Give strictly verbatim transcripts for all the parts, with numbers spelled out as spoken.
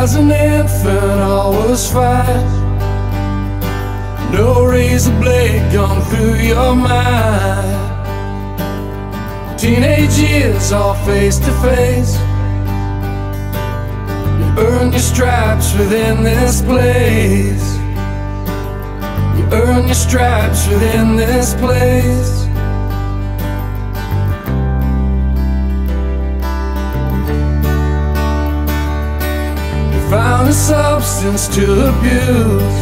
As an infant, all was fine. No razor blade gone through your mind. Teenage years, all face to face. You earn your stripes within this place. You earn your stripes within this place. Found a substance to abuse.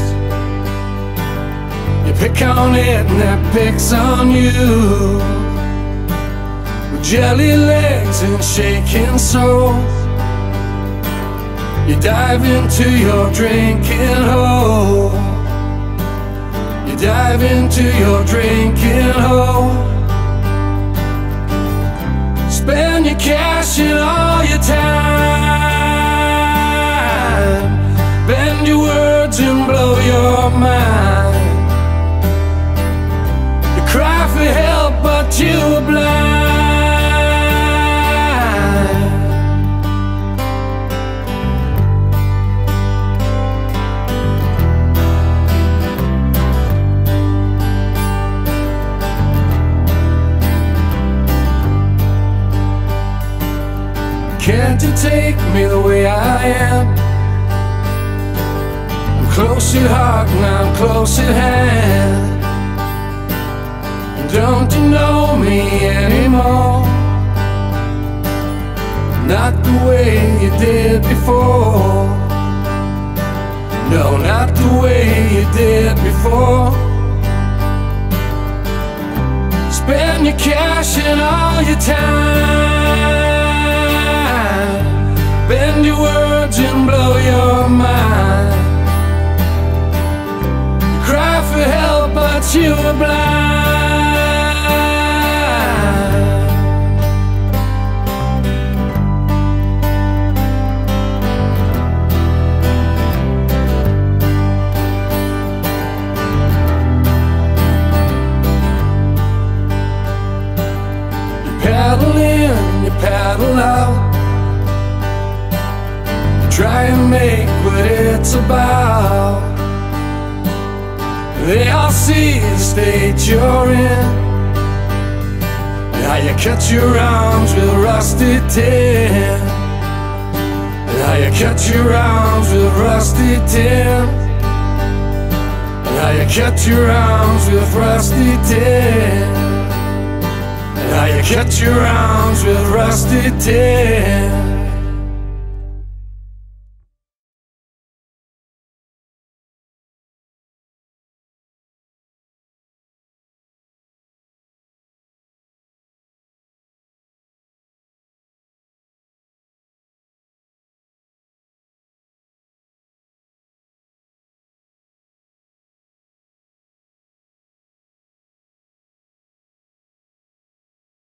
You pick on it and that picks on you. With jelly legs and shaking soul, you dive into your drinking hole. You dive into your drinking hole. Spend your cash and all your time. Bend your words and blow your mind. You cry for help but you are blind. Can't you take me the way I am? Close at heart and I'm close at hand. Don't you know me anymore? Not the way you did before. No, not the way you did before. Spend your cash and all your time. Bend your words and blow your mind. Cry for help but you are blind. You paddle in, you paddle out. You try and make what it's about. They all see the state you're in. How you cut your arms with rusty tin. How you cut your arms with rusty tin. How you cut your arms with rusty tin. How you cut your arms with rusty tin.